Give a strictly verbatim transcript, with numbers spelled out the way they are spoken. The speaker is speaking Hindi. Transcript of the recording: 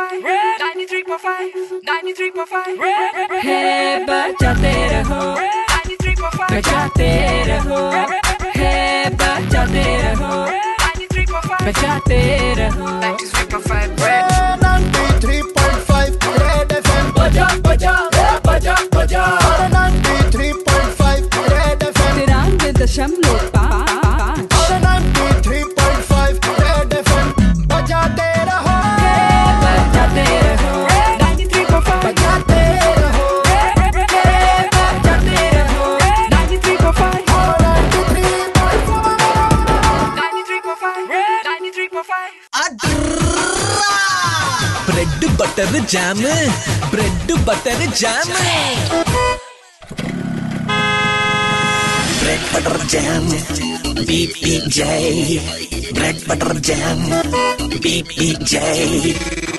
five, ninety-three point five, ninety-three point five. Hey, बजाते रहो, ninety-three point five, बजाते रहो. Hey, बजाते रहो, ninety-three point five, बजाते रहो. ninety-three point five, ninety-three point five, Red F M. बजा बजा बजा बजा. ninety-three point five, Red F M. तिरानवे दशमलव पाँच. ninety-three point five, Red F M. बजाते रहो, बजाते रहो, ninety-three point five, बजाते रहो, बजाते रहो, ninety-three point five, ninety-three point five. ninety-three point five, ninety-three point five. Bread butter jam, bread butter jam, bread butter jam, B P J, bread butter jam, B P जे.